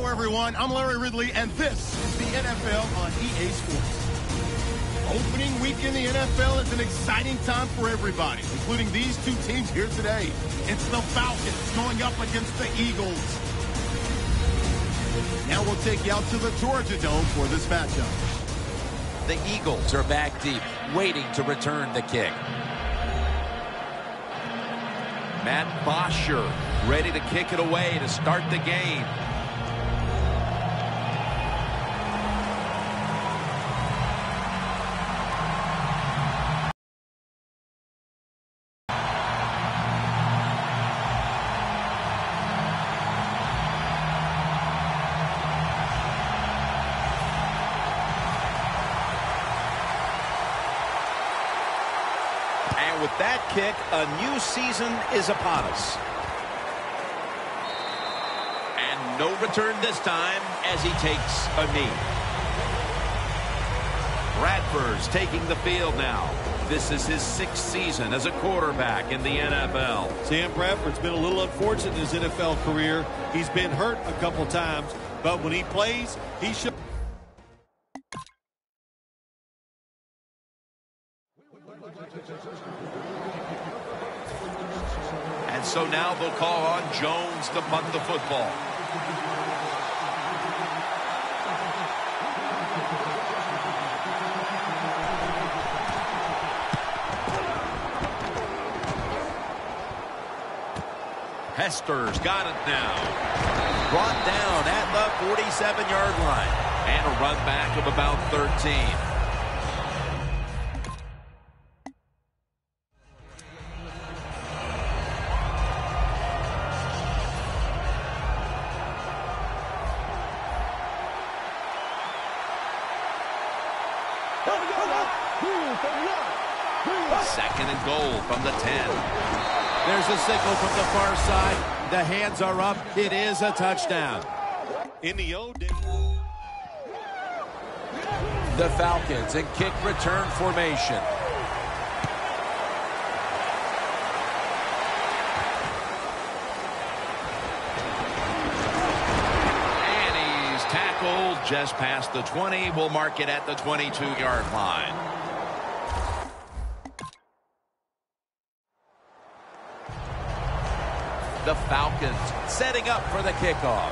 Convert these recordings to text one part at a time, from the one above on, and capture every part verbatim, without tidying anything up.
Hello, everyone. I'm Larry Ridley, and this is the N F L on E A Sports. Opening week in the N F L is an exciting time for everybody, including these two teams here today. It's the Falcons going up against the Eagles. Now we'll take you out to the Georgia Dome for this matchup. The Eagles are back deep, waiting to return the kick. Matt Bosher ready to kick it away to start the game. And with that kick, a new season is upon us. And no return this time as he takes a knee. Bradford's taking the field now. This is his sixth season as a quarterback in the N F L. Sam Bradford's been a little unfortunate in his N F L career. He's been hurt a couple times, but when he plays, he should. And so now they'll call on Jones to punt the football. Hester's got it now. Brought down at the forty-seven yard line. And a run back of about thirteen. Second and goal from the ten. There's a signal from the far side. The hands are up. It is a touchdown. In the old days. The Falcons in kick return formation. And he's tackled just past the twenty. We'll mark it at the twenty-two yard line. The Falcons setting up for the kickoff.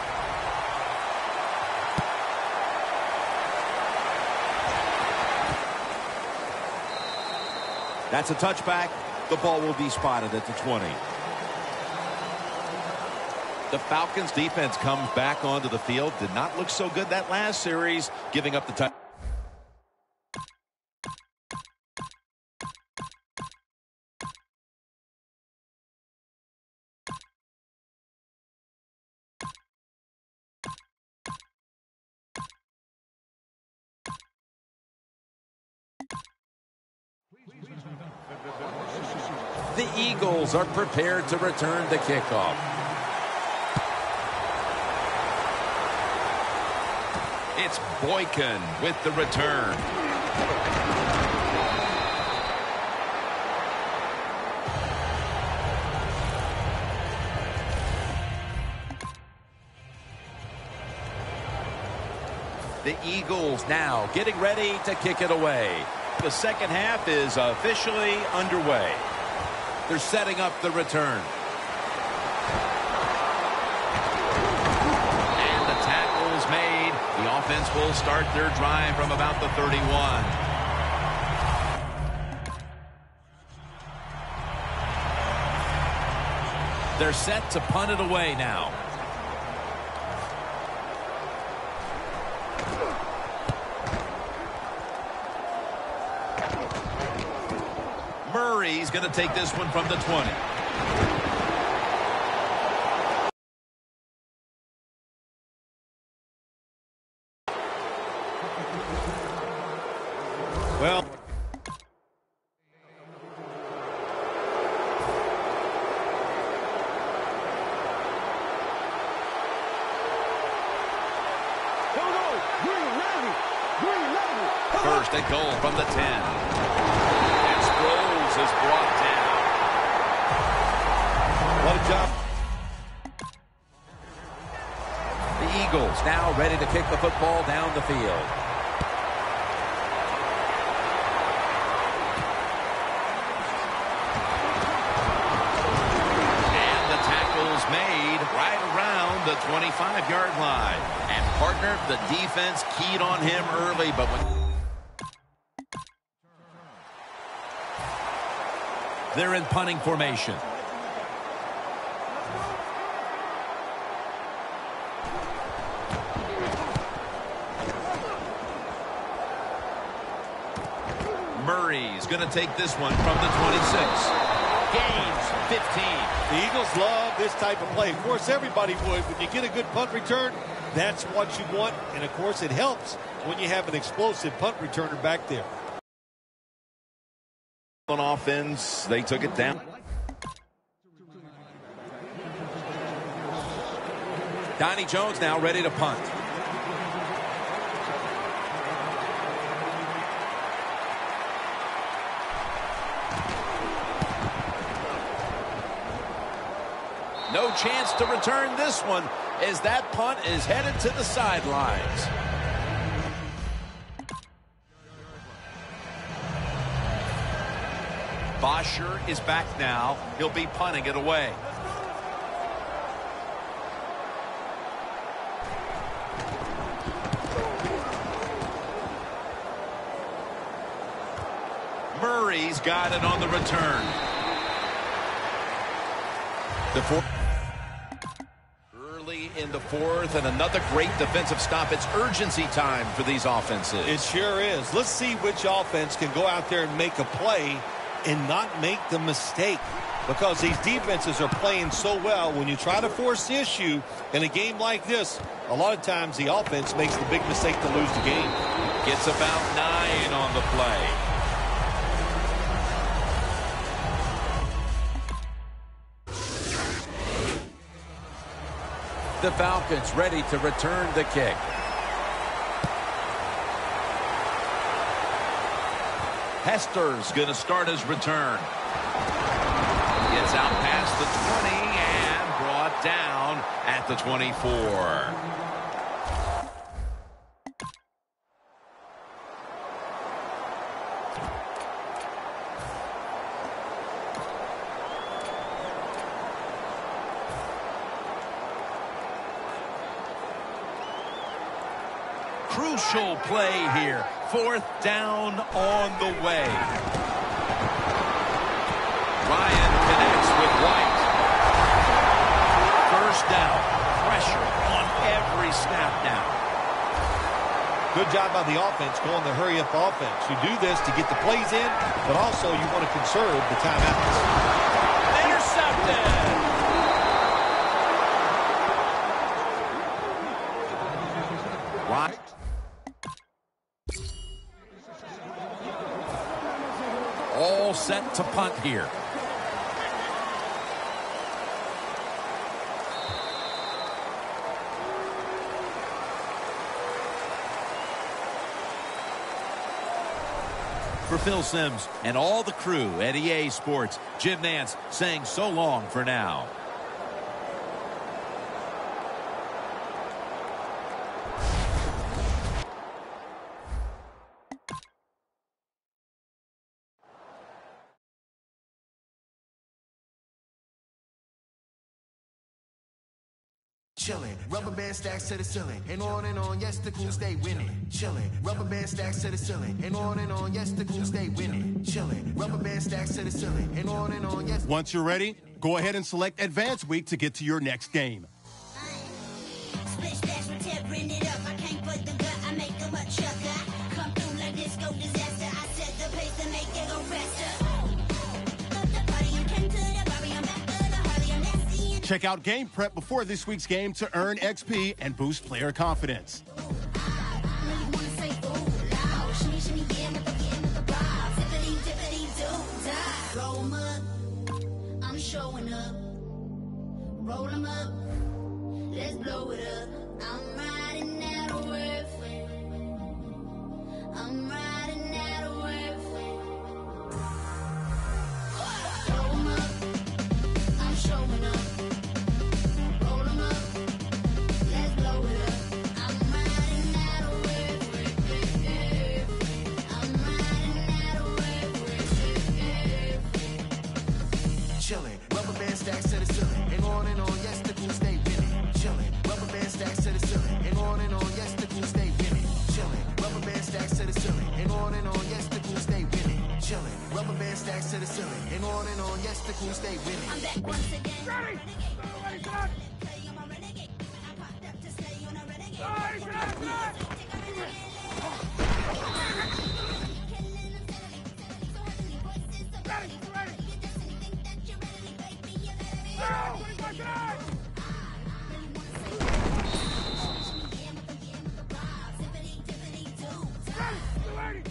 That's a touchback. The ball will be spotted at the twenty. The Falcons defense comes back onto the field. Did not look so good that last series, giving up the touchdown. The Eagles are prepared to return the kickoff. It's Boykin with the return. The Eagles now getting ready to kick it away. The second half is officially underway. They're setting up the return. And the tackle is made. The offense will start their drive from about the thirty-one. They're set to punt it away now. Murray's going to take this one from the twenty. Well, First and goal from the ten. And Sproles is brought down. what a job. The Eagles now ready to kick the football down the field. Made right around the twenty-five yard line. And partner, the defense keyed on him early, but when they're in punting formation. Murray's going to take this one from the twenty-six. Gains fifteen. The Eagles love this type of play. Of course, everybody would. When you get a good punt return, that's what you want. And, of course, it helps when you have an explosive punt returner back there. On offense, they took it down. Donnie Jones now ready to punt. No chance to return this one as that punt is headed to the sidelines. Bosher is back now. He'll be punting it away. Murray's got it on the return. The fourth. Early in the fourth, and another great defensive stop. It's urgency time for these offenses. It sure is. Let's see which offense can go out there and make a play and not make the mistake, because these defenses are playing so well. When you try to force the issue in a game like this, a lot of times the offense makes the big mistake to lose the game. Gets about nine on the play. The Falcons ready to return the kick. Hester's going to start his return. Gets out past the twenty and brought down at the twenty-four. Crucial play here. Fourth down on the way. Ryan connects with White. First down. Pressure on every snap now. Good job by the offense going the hurry-up offense. You do this to get the plays in, but also you want to conserve the timeouts. Intercepted. Right. All set to punt here. For Phil Simms and all the crew at E A Sports, Jim Nantz saying so long for now. Chillin', rubber band stacks to the ceiling, and on and on, yes, the crew stay winning. Chillin', rubber band stacks to the ceiling, and on and on, yes, the crew stay winning. Chillin', rubber band stacks to the ceiling, and on and on, yes. Once you're ready, go ahead and select Advance Week to get to your next game. Split splash with tearing it up. I can't put the gut, I make them a chucker. Come through like disco disaster. I set the pace to make it go faster. Check out Game Prep before this week's game to earn X P and boost player confidence. I'm showing up. Roll 'em up. Let's blow it up. I'm riding out of worth. I'm riding out of worth. Roll 'em up. I'm showing up. Roll 'em up. Let's blow it up. the ceiling, and on and on, yes, the crew stay winning. Chilling, rubber band stacks to the ceiling, and on and on, yes, the crew stay winning. I'm back once again. Ready? Ready, shot! Ready, shot, shot! Ready, ready! Go! twenty-five shots! Ready, ready!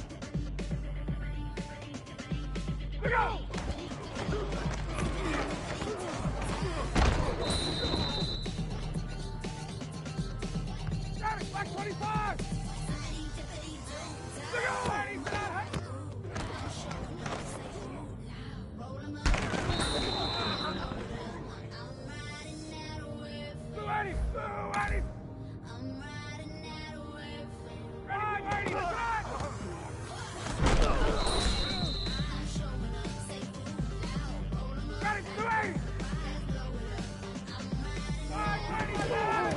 We go! Got it, back twenty-five! We go! Ready, set! Ready, ready! Ready, ready, shot! Ready, ready! Five, ready, shot!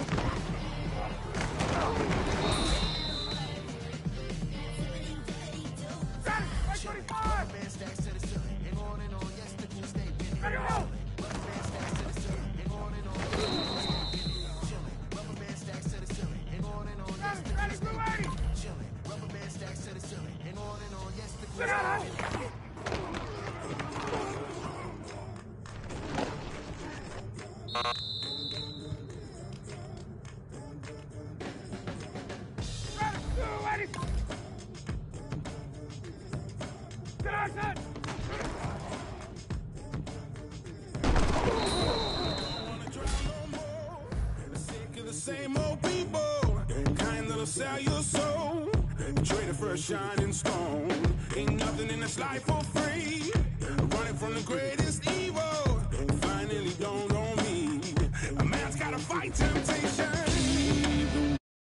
Got it, right twenty-five! Band stacks to the ceiling, and on and on, yes, the crew stay winning. Ready, go! Rubber band stacks to the ceiling, and on and on, yes, the crew stay winning. Chilling, rubber band stacks to the ceiling, and on and on, yes, the crew Ready, stay ready! winning. Chilling, rubber band stacks to the ceiling, and on and on, yes, the crew We stay got winning. it! Ready, ready! Get our set! Sick of the same old people, kind that'll sell your soul. Traded for a shining stone. Ain't nothing in this life for free. Running from the great